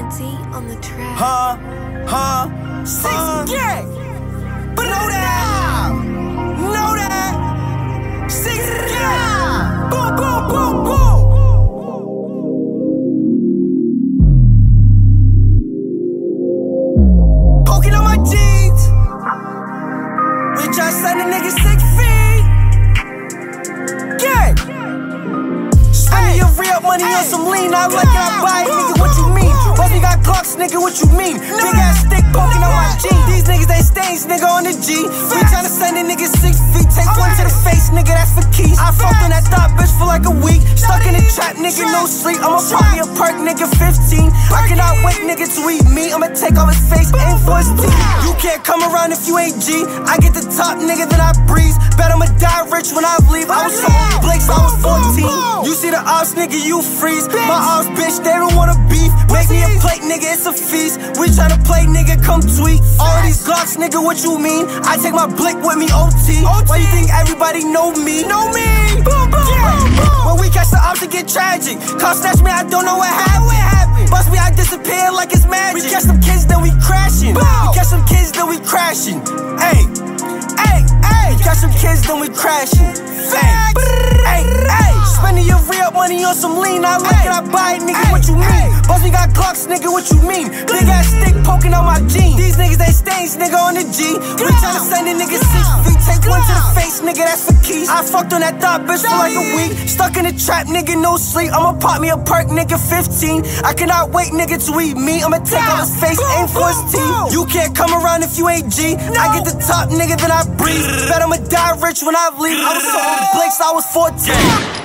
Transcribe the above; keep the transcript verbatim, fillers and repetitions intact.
Minty on the track. Huh? Huh? Six uh, gang. But know that. Know that. Six gang. Boom, boom, boom, boom. Poking on my jeans. We just send a nigga six feet. Gang. Spending your real money on some lean. I like it, I buy it, nigga. What you mean? Busby got clocks, nigga, what you mean? Big ass stick poking on my jeans. These niggas ain't stains, nigga, on the G. We tryna send a nigga six feet. Take one to the face, nigga, that's for keys. I fucked on that thought bitch for like a week. Stuck in the trap, nigga, no sleep. I'ma pop me a perk, nigga, fifteen. I cannot wait, nigga, to eat me. I'ma take off his face, aim for his teeth. You can't come around if you ain't G. I get the top, nigga, then I breeze. Bet I'ma die rich when I leave. I was so on Blake's, I was fourteen. You see the ops, nigga, you freeze. My ops, bitch, they don't wanna beef. Make me a plate, nigga, it's a feast. We tryna play, nigga, come tweet. All of these Glocks, nigga, what you mean? I take my blick with me, O T. Why you think everybody know me? Know me! Boom, boom, boom, boom. When we catch the ops, it get tragic. Call snatch me, I don't know what happened. Bust me, I disappear like it's magic. We catch some kids, then we crashing. We catch some kids, then we crashing. Ayy, ayy, ayy. We catch some kids, then we crashing. Ayy, ayy, ayy. Spending your real money on some lean. I like it, I buy it, nigga, what you mean? Busby got clocks, nigga, what you mean? Big ass stick poking on my jeans. These niggas ain't stains, nigga, on the G. We tryna send a nigga six feet. Take one to the face, nigga, that's for keys. I fucked on that thought bitch for like a week. Stuck in the trap, nigga, no sleep. I'ma pop me a perk, nigga, fifteen. I cannot wait, nigga, to eat me. I'ma take off his face, aim for his teeth. You can't come around if you ain't G. I get the top, nigga, then I breathe. Bet I'ma die rich when I leave. I was so on Blake's, I was fourteen.